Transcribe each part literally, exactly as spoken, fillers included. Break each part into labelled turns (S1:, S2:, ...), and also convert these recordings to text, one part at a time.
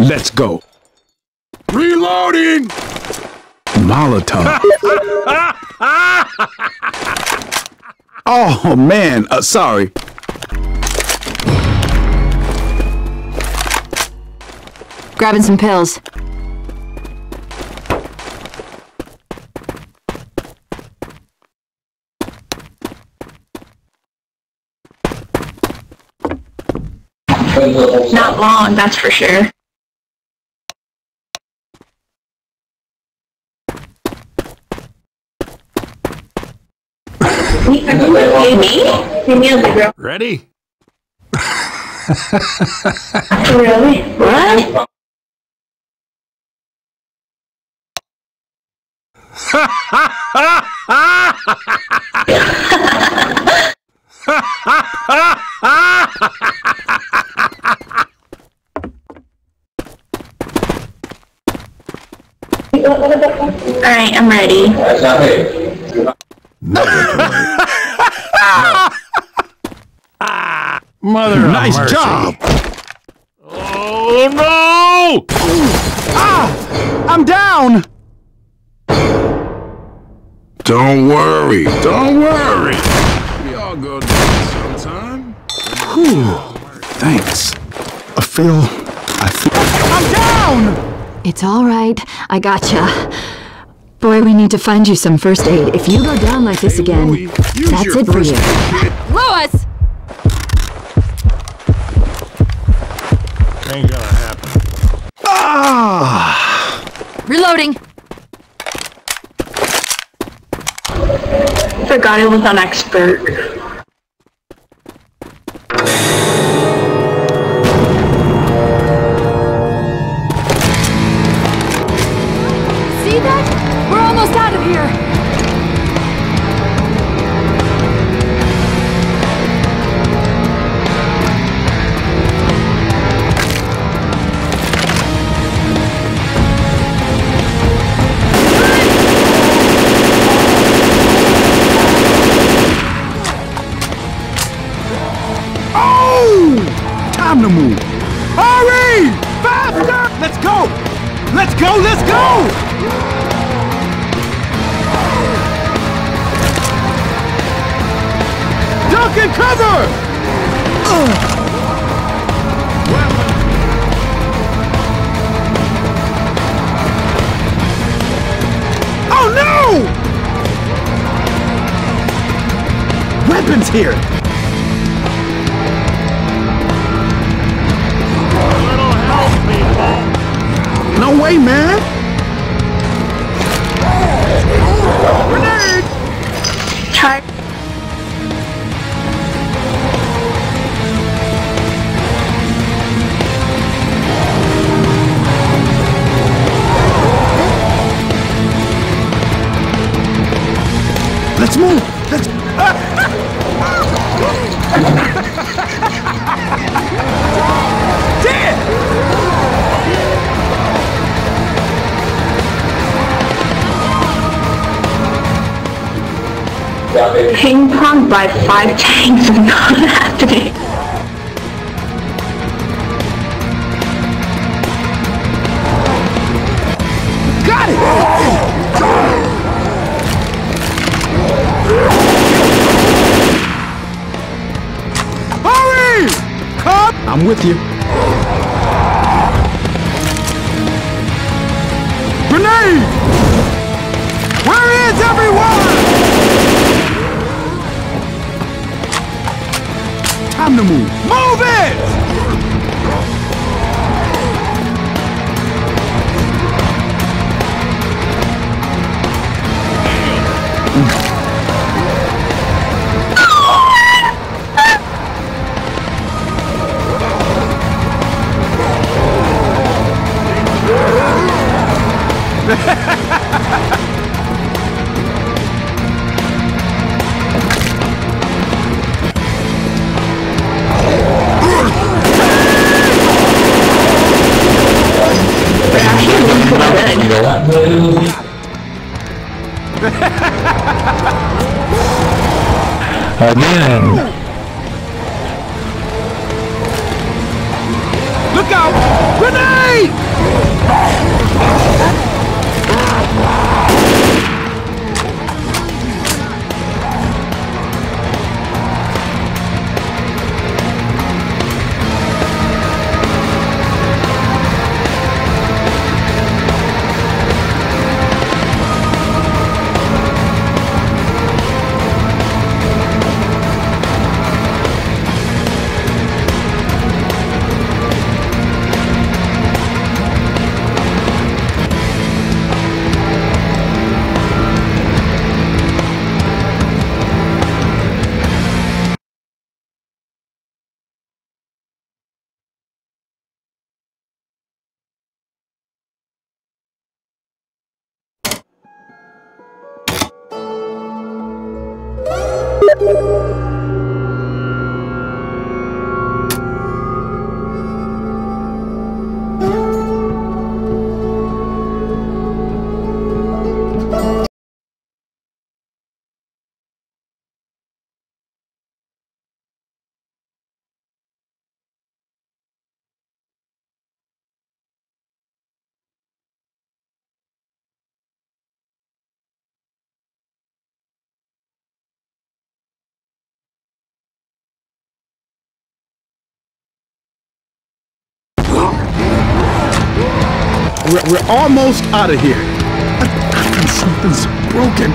S1: Let's go.
S2: Reloading!
S1: Molotov. Oh, man. Uh, sorry.
S3: Grabbing some pills.
S4: Not long, that's for sure. Hey, me? Hey, me as a girl.
S2: Ready?
S4: Really? What? Alright, I'm ready.
S2: Mother
S1: Nice
S2: of mercy.
S1: job.
S2: Oh no!
S1: Ah! I'm down!
S2: Don't worry, don't worry. We all go down sometime.
S1: Whew. Thanks. I feel... I feel... I'm down!
S3: It's all right. I gotcha. Boy, we need to find you some first aid. If you go down like this
S2: Hey,
S3: again,
S2: Louie, use
S3: that's
S2: your
S3: it for
S2: first
S3: you.
S2: aid kit.
S3: Louis!
S2: Ain't gonna happen.
S1: Ah!
S3: Reloading.
S4: Forgot I was an expert.
S3: See that? We're almost out of here.
S1: Time to move. Hurry! Faster! Let's go! Let's go! Let's go! Duck and cover! Ugh. Oh no! Weapons here! No way, man! Grenade!
S4: Try.
S1: Let's move! Let's... Dead!
S4: Ping pong by five tanks is not happening.
S1: Got it! Hurry! Come! I'm with you. Grenade! Where is everyone? Time to move. Move it!
S5: Again.
S1: Look out! Grenade! We're, we're almost out of here. I, I think something's broken.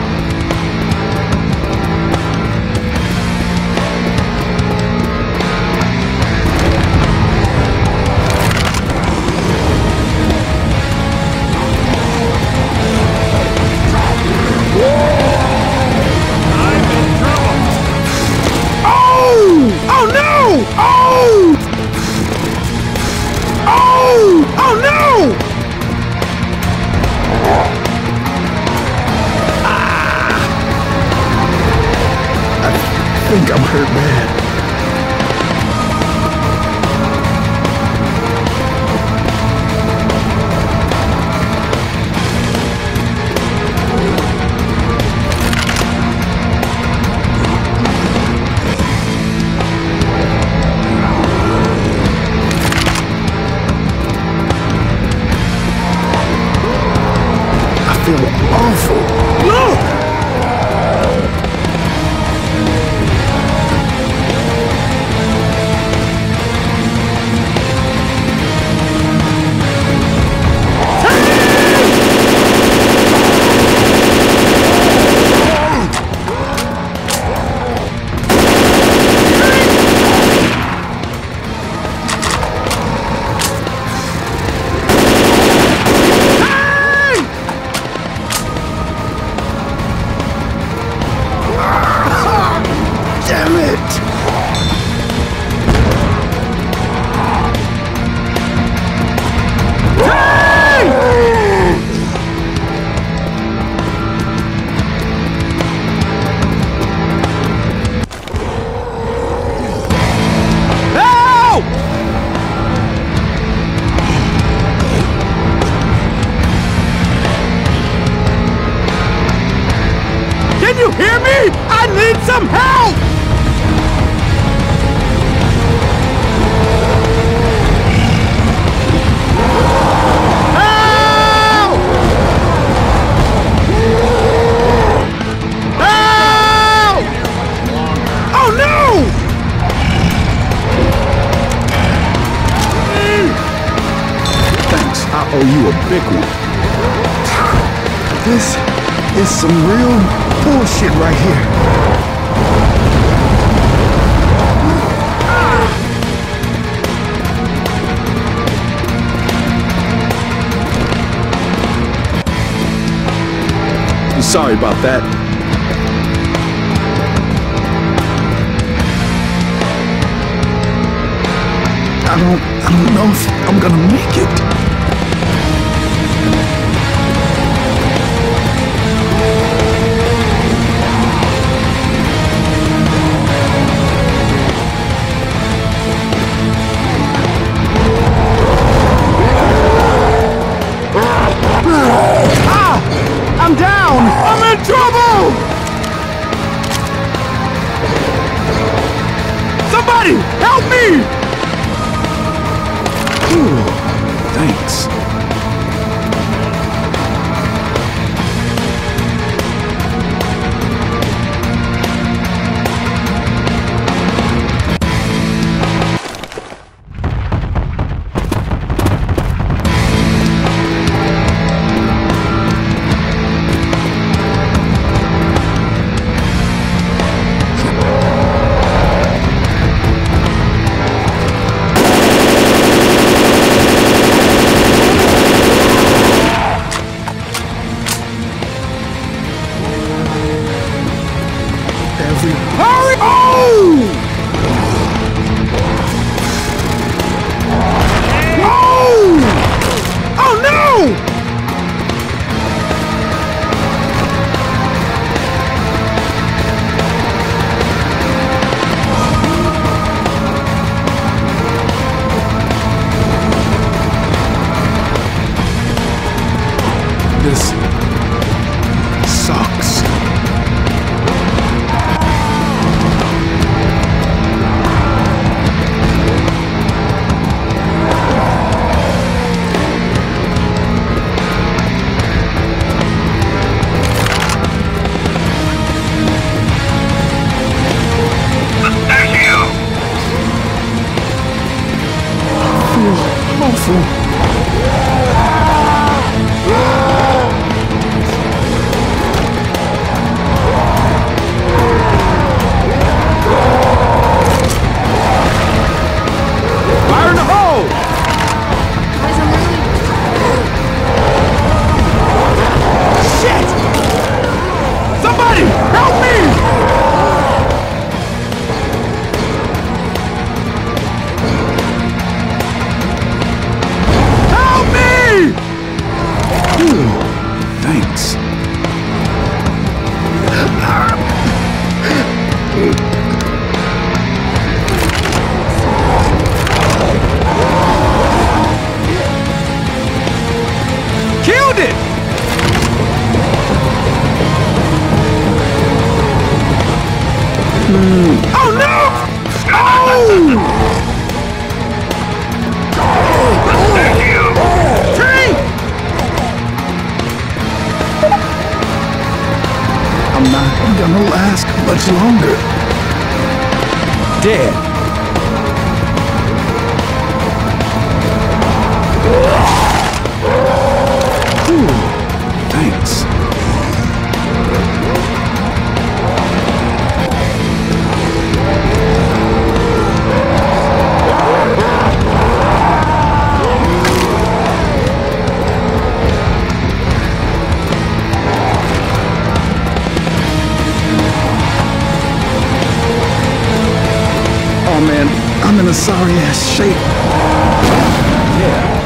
S1: Oh! Oh no! Oh! Oh! Oh no! I think I'm hurt bad. I feel awful. Look! Damn it! Help! Can you hear me? I need some help! I owe you a big one. This is some real bullshit right here. I'm sorry about that. I don't, I don't know if I'm gonna make it. I'm down! I'm in trouble! Somebody, help me! Ooh, thanks. Hurry! Oh! Oh! Oh no! Killed it! Oh no! Oh! Tank!
S2: I'm not gonna last much longer.
S1: Dead.
S2: Thanks. Oh man, I'm in a sorry ass shape.
S1: Yeah.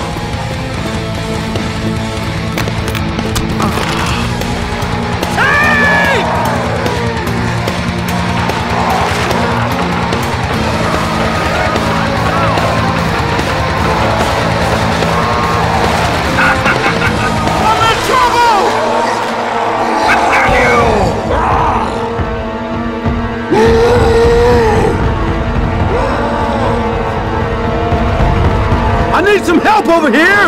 S1: I need some help over here!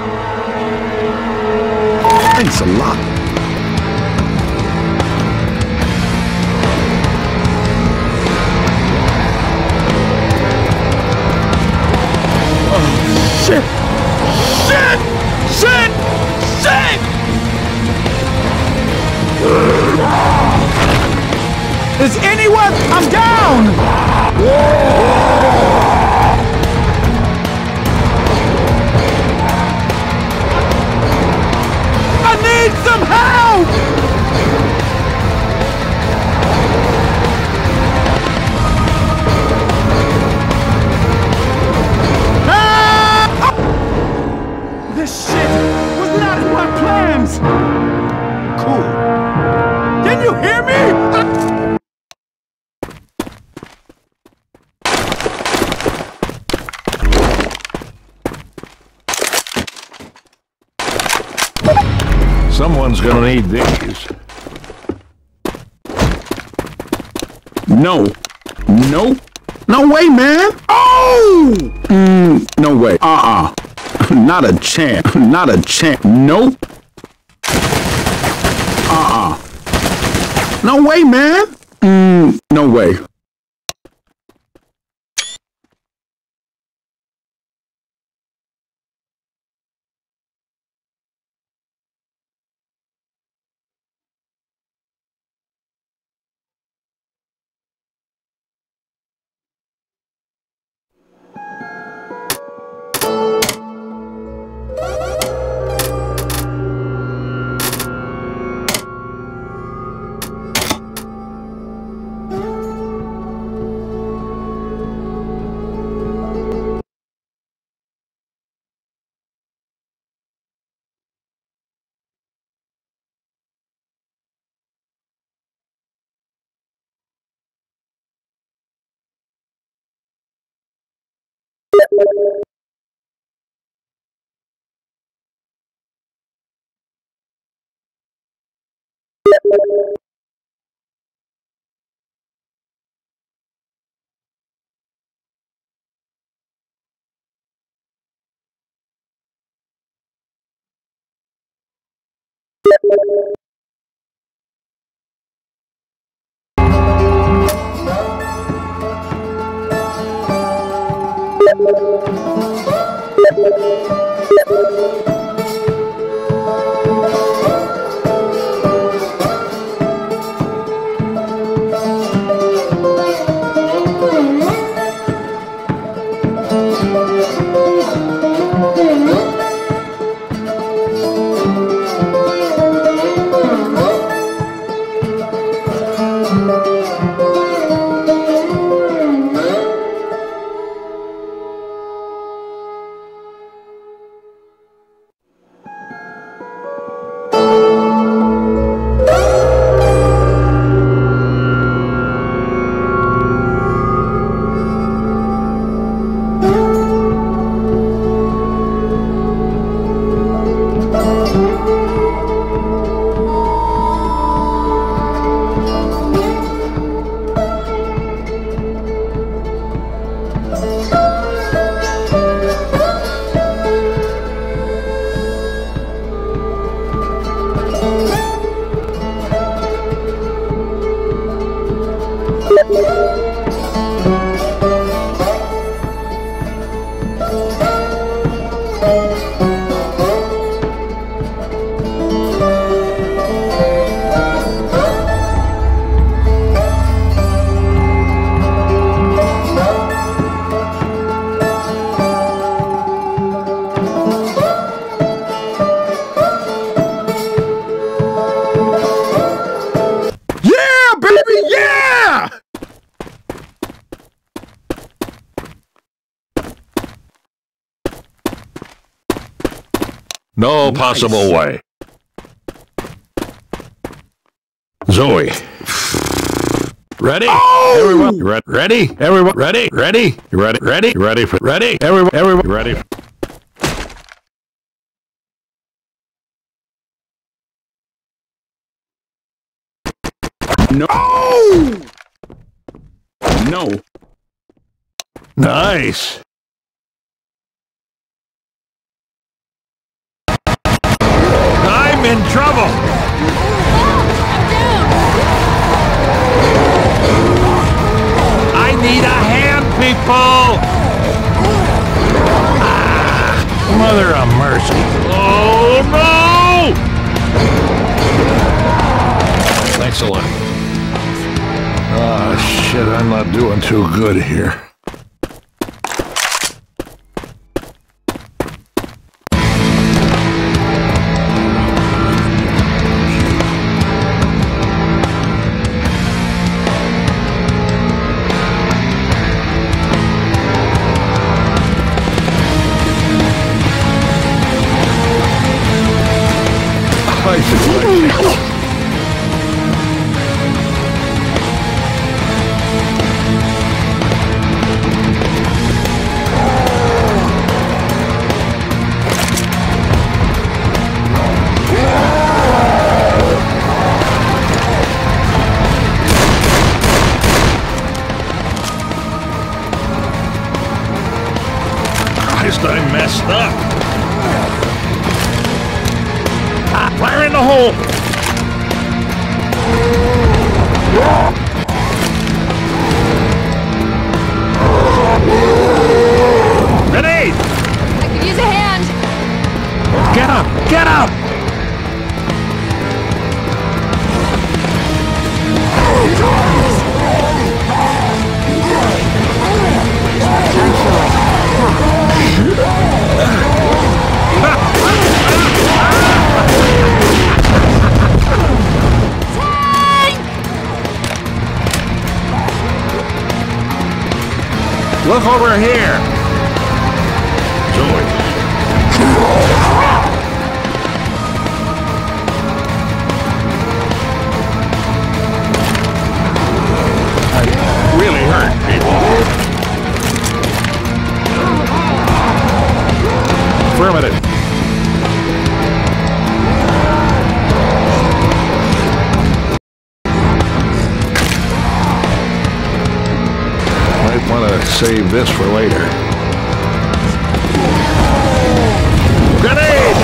S2: Thanks a lot.
S1: Shit! Shit! Shit! Shit! Is anyone? I'm down! I need some help! Ah! This shit was not in my plans! Cool. Can you hear me? Ah!
S5: Someone's gonna need these.
S2: No. No. No way, man. Oh! Mm, no way. Uh-uh. Not a chance. Not a chance. Nope. Uh-uh. No way, man. Mm, no way.
S5: No possible way. Zoe. Ready?
S2: Oh!
S5: Everyone, re ready? Everyone, ready? Ready? You ready? Ready? You ready for ready? Everyone, everyone, ready? For
S2: No! No.
S5: Nice. I'm in trouble. I need a hand, people. Ah, mother of mercy. Oh no! Thanks a lot. Oh shit, I'm not doing too good here. I messed up. Ah, fire in the hole. Grenade!
S3: I could use a hand.
S5: Get up! Get up! Look over here! Zoe. I really hurt people. Affirmative. Might want to save this for later. Grenade!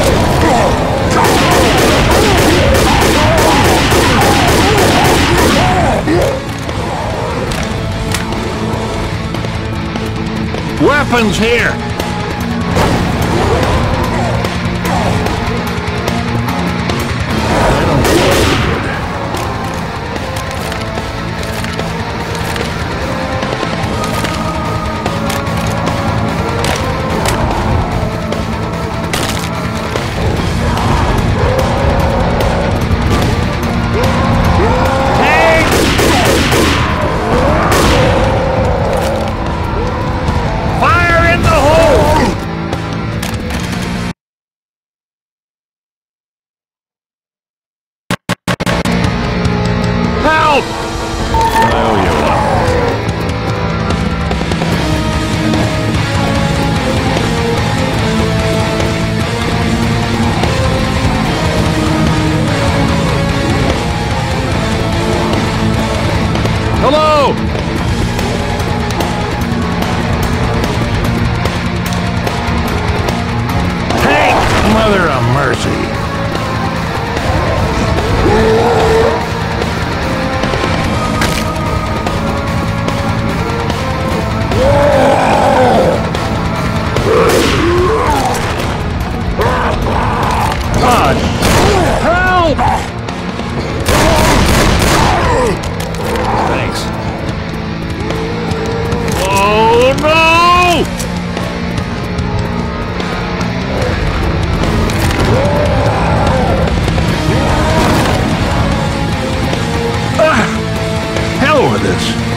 S5: Weapons here! Hello! Tank! Mother of mercy!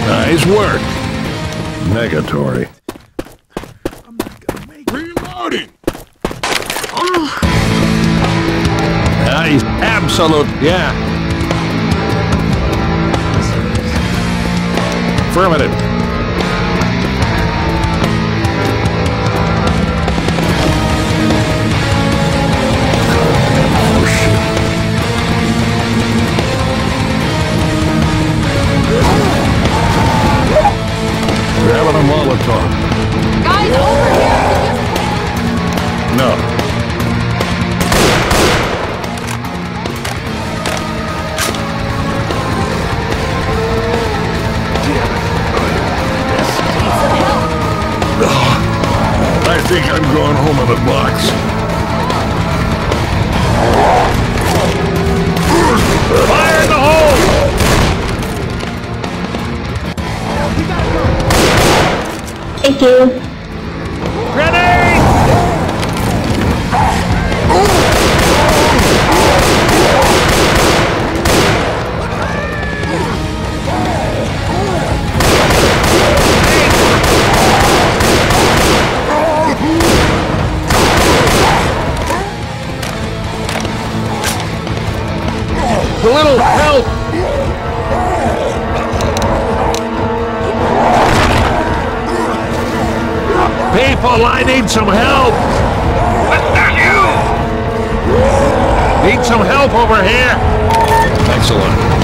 S5: Nice work. Negatory. Reloading.
S3: Oh.
S5: Nice. Absolute. Yeah. Affirmative. Grabbing a Molotov.
S3: Guys, over here!
S5: No. I think I'm going home in a box. Fire in the hole!
S4: Thank you.
S5: Grenade! A little help! People, I need some help! What the hell? Need some help over here! Excellent.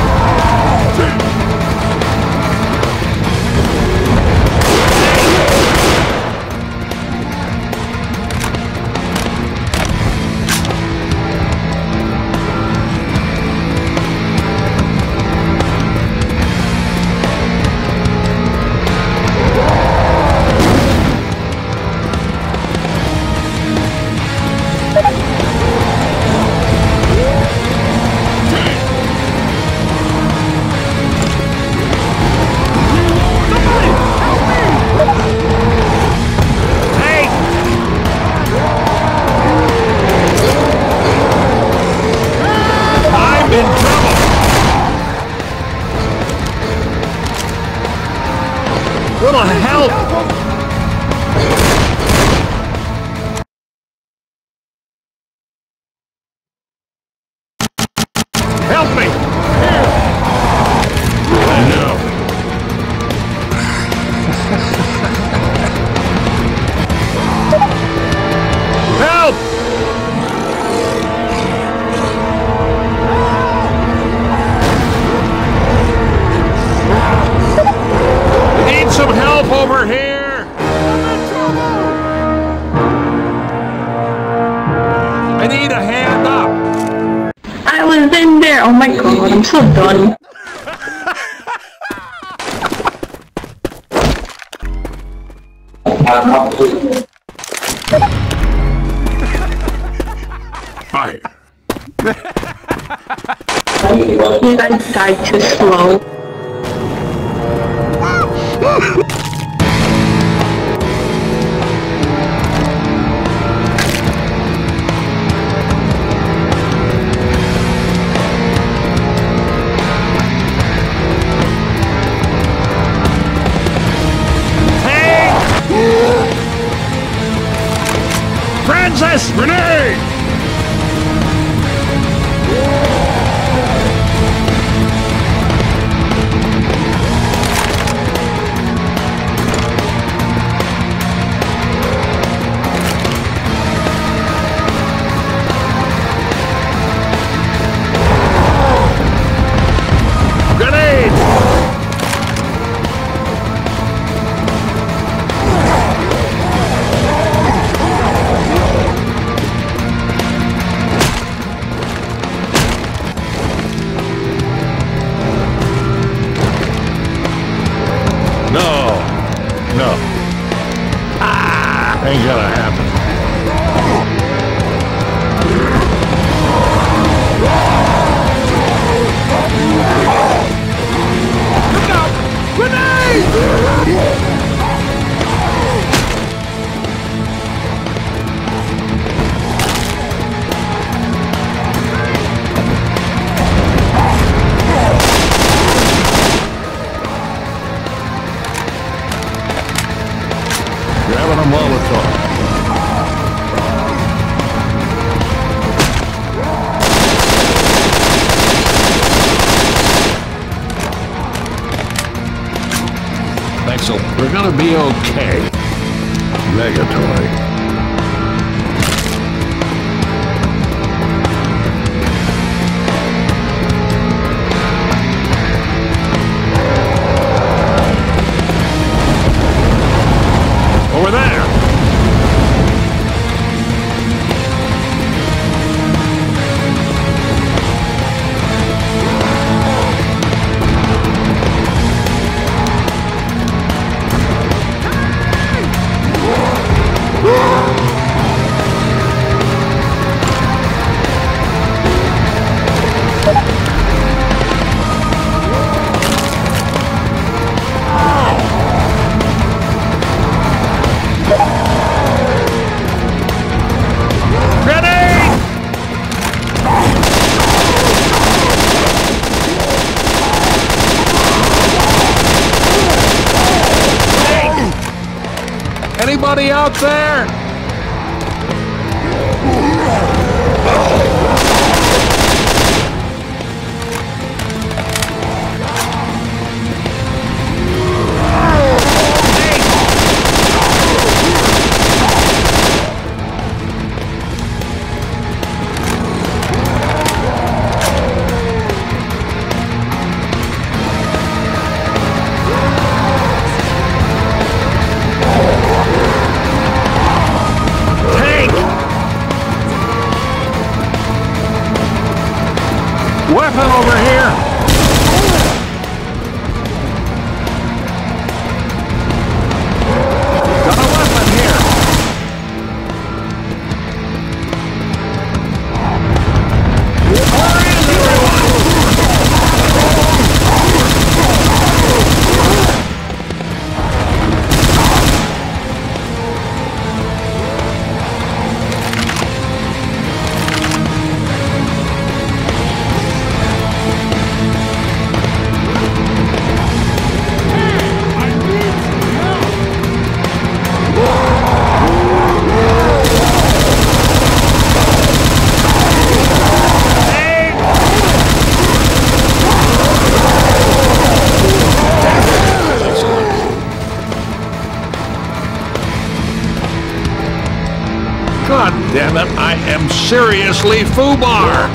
S5: Little help! Help me! I know. Help! Need some help over here! I need a hand up!
S4: I was in there. Oh my god, I'm so done.
S5: Fire!
S4: You guys died too slow.
S5: Francis! Grenade! Grenade! No. No. Ah! Ain't gonna happen.
S1: Look out! Grenade!
S5: a Molotov. Thanks a lot. We're gonna be okay. Negatory. Over there! Anybody out there? Weapon over here! Got a weapon here! Where is everyone? God damn it, I am seriously foobar!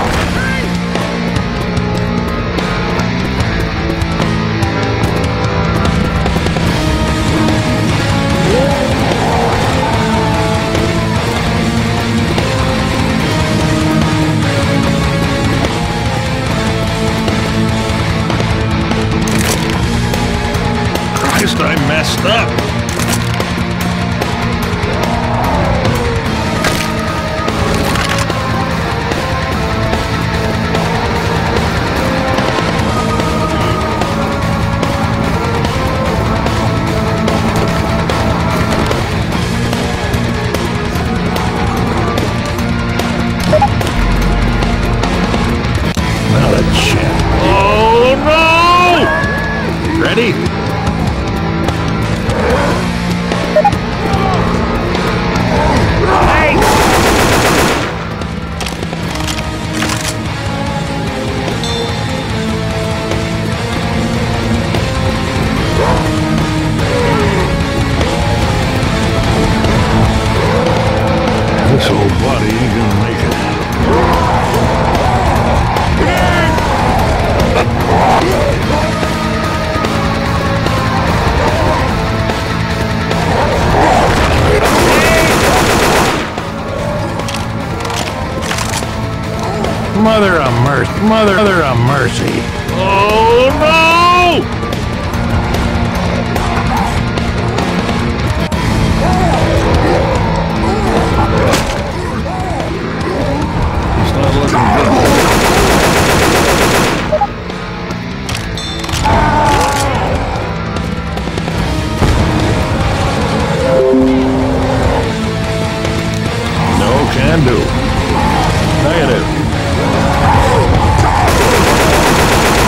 S5: Christ, I messed up! Not a chance. Oh no! Ready? Hey! This old body ain't gonna make it. Mother of mercy. Mother, mother of mercy. Oh no! It's not looking good. No can do. Negative.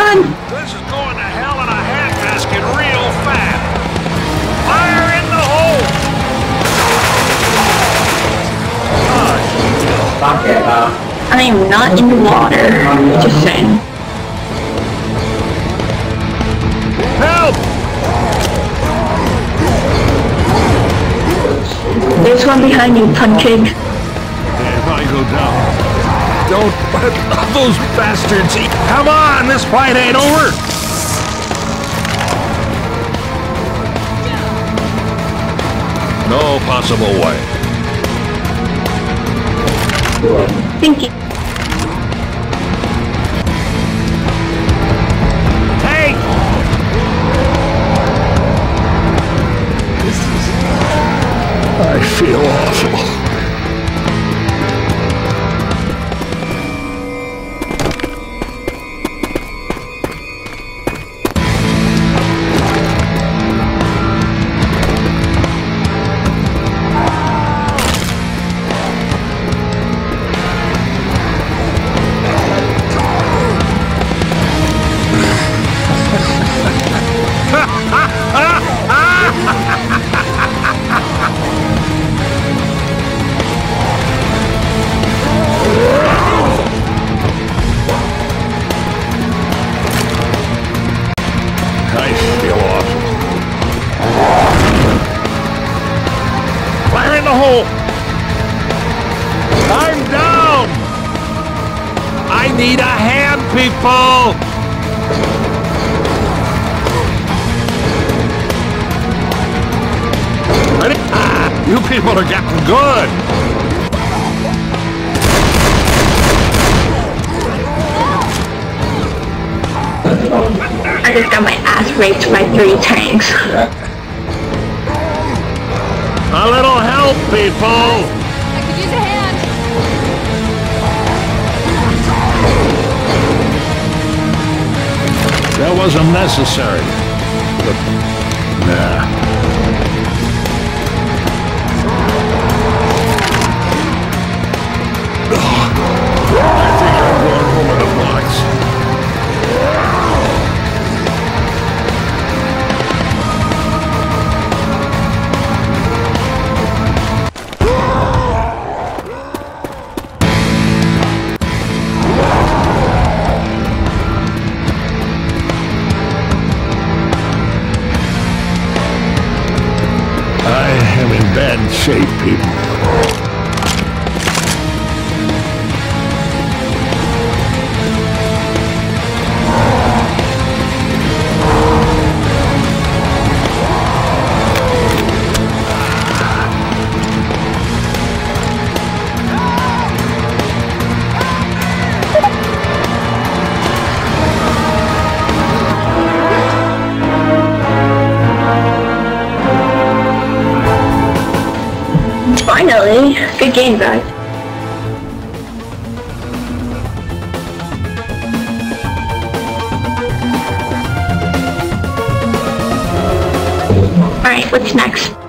S4: on!
S5: This is going to hell in a handbasket real fast. Fire in the hole!
S4: I am not in the water. Just saying.
S5: Help!
S4: There's one behind you, Puncake.
S5: If I go down, don't let those bastards eat. Come on, this fight ain't over. No possible way.
S4: Thank you.
S5: Hey! I feel awful. I feel awful. Fire in the hole! I'm down! I need a hand, people! Ready? Ah, you people are getting good!
S4: I just got my ass raped by three tanks.
S5: A little help, people!
S3: I could use a hand.
S5: That wasn't necessary. But, nah. I think I'm going home in a box. I am in bad shape, people.
S4: Finally, good game, guys. Alright, what's next?